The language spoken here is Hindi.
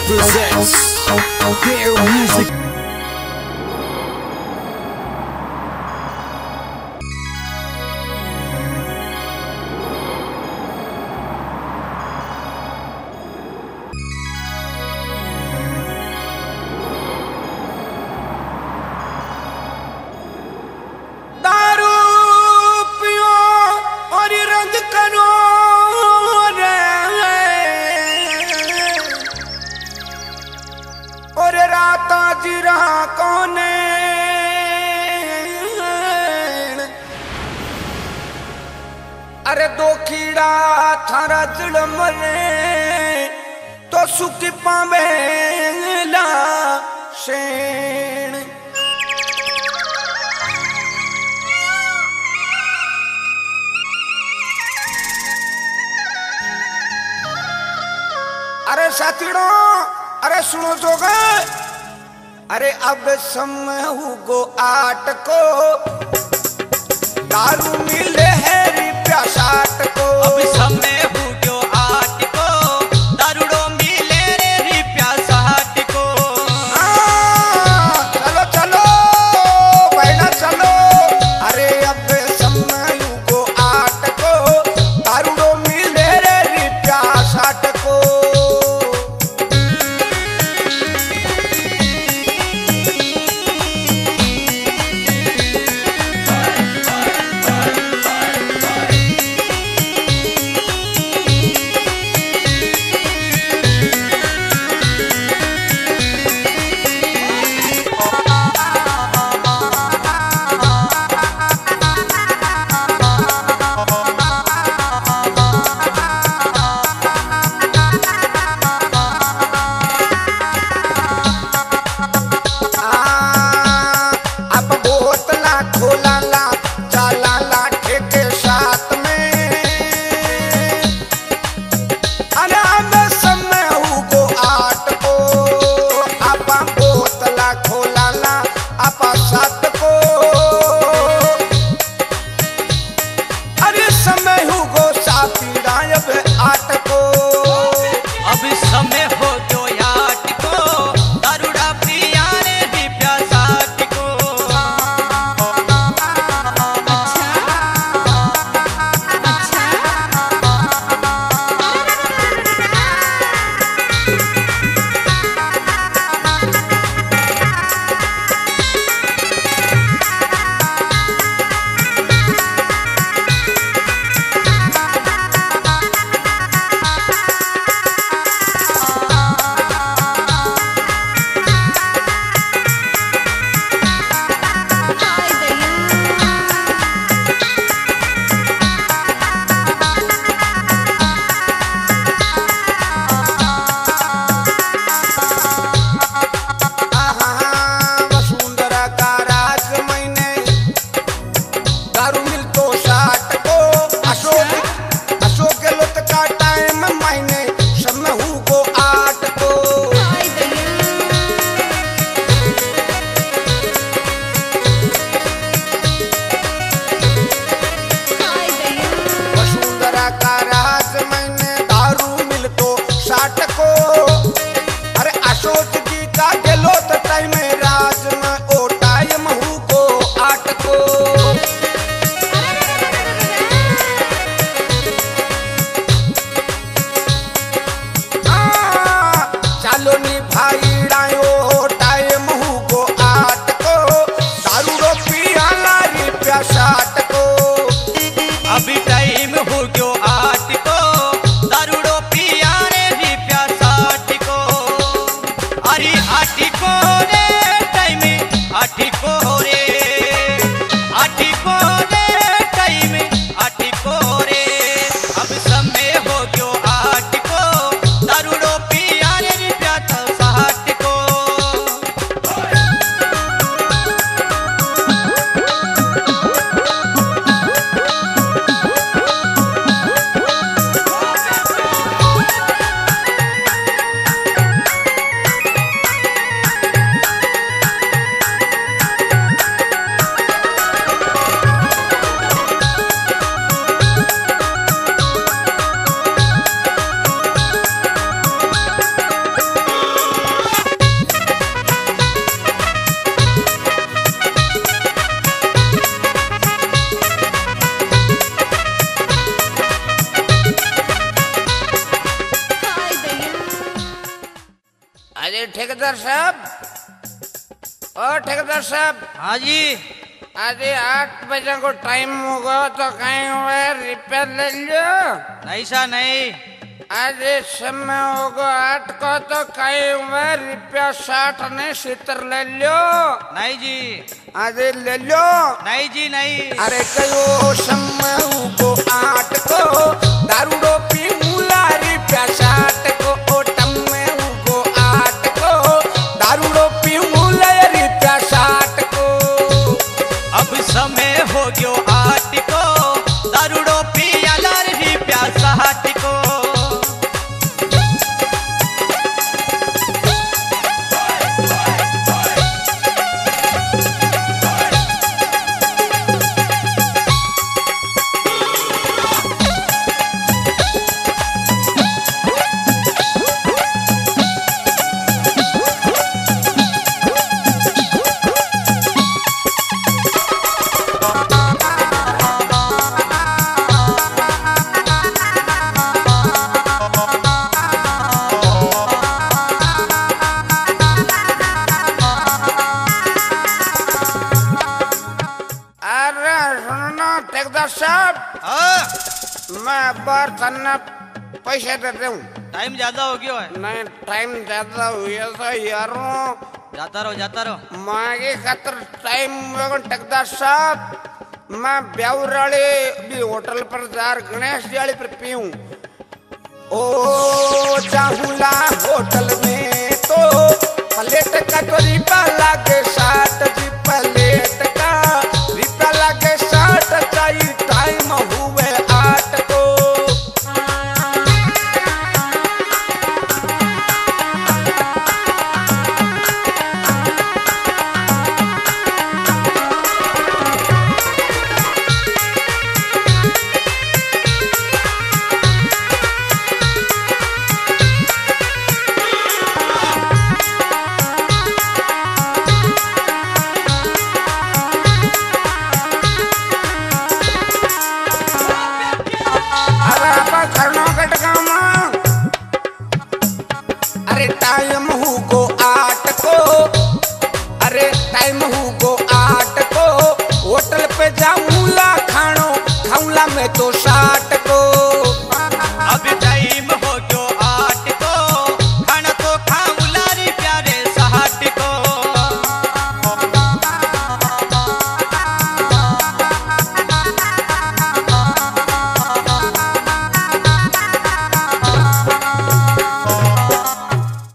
presents their music. दारू पियो और रंग करो रे, और राता जिरा कोने अरे दो कीड़ा थारा जड़ मरे तो सुखी पावेला शेण। अरे साथीड़ो, अरे सुनो जोगे, अरे अब समय हुगो आट को दारू मिले है रुपया 60 को। अब समय हुगो आट को दारूड़ो मिले रे रुपया 60 को। चलो चलो पहला चलो, अरे अब समय हुगो आट को दारूड़ो मिले रे रुपया 60 को। अरे ठेकेदार साहब, ओ ठेकेदार साहब। हाँ जी। अरे 8 बजे को टाइम होगा तो कहीं हुआ रिपेयर ले लो। नहीं सा नहीं। अरे समय होगा 8 को तो कहीं हुआ रिपेयर 60 नहीं 70 ले लो। नहीं जी। अरे ले लो। नहीं जी नहीं। अरे कयो समय को 8 को दारू पी मुला रिपेयर 60 को ओटम में को 8 को दारू पी मुला रिपेयर 60 को। अब समय हो गयो 8 को दारूडो पियाला रिप्या 60 को। ठेकेदार साहब, हाँ। मैं बार करना पैसे देते हूँ। टाइम ज्यादा हो गया है। नहीं टाइम ज्यादा हुआ था यारों। जाता रहो जाता रहो। मांगे खातर टाइम होगा ठेकेदार साहब। मैं ब्यावराले भी होटल पर जार गणेश जाली पर पीऊं। ओ चाहूला होटल में तो प्लेट का तो रिपा लागे 60 जी प्लेट का रिपा लागे 60 चाहिए टाइम हुए 8 को। अरे टाइम हो को